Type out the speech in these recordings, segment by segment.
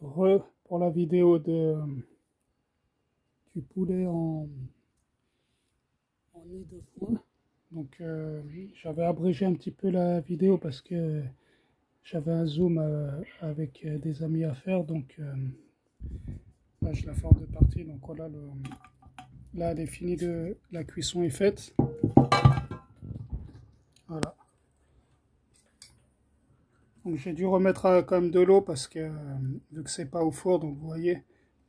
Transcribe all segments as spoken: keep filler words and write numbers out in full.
re pour la vidéo de du poulet en, en nid de foin. Donc euh, j'avais abrégé un petit peu la vidéo parce que j'avais un zoom euh, avec euh, des amis à faire, donc euh, là je la fais en deux parties. Donc voilà, le, là elle est finie, de la cuisson est faite. Voilà. Donc j'ai dû remettre euh, quand même de l'eau parce que euh, vu que c'est pas au four, donc vous voyez,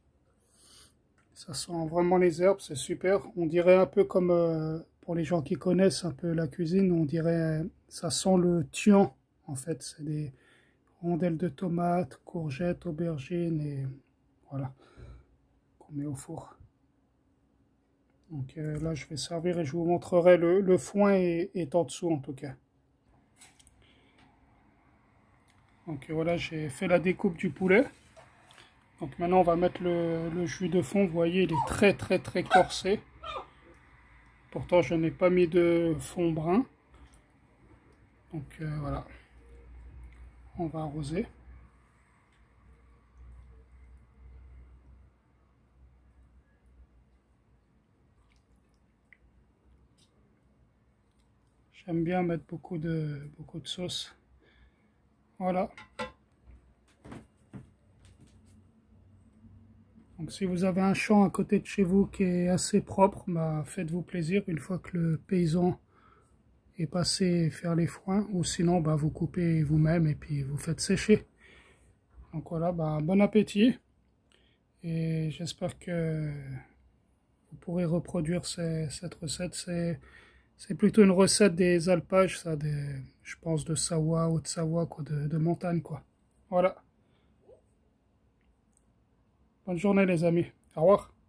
ça sent vraiment les herbes, c'est super. On dirait un peu comme, euh, pour les gens qui connaissent un peu la cuisine, on dirait, euh, ça sent le thien en fait. C'est des rondelles de tomates, courgettes, aubergines et voilà, qu'on met au four. Donc euh, là je vais servir et je vous montrerai le, le foin est, est en dessous en tout cas. Donc voilà, j'ai fait la découpe du poulet. Donc maintenant on va mettre le, le jus de fond. Vous voyez, il est très très très corsé. Pourtant je n'ai pas mis de fond brun. Donc euh, voilà, on va arroser. J'aime bien mettre beaucoup de, beaucoup de sauce. Voilà. Donc si vous avez un champ à côté de chez vous qui est assez propre, bah, faites-vous plaisir une fois que le paysan est passé faire les foins. Ou sinon, bah, vous coupez vous-même et puis vous faites sécher. Donc voilà, bah, bon appétit. Et j'espère que vous pourrez reproduire ces, cette recette. C'est c'est plutôt une recette des alpages, ça, des, je pense de Savoie, Haute-Savoie, quoi, de, de montagne, quoi. Voilà. Bonne journée les amis. Au revoir.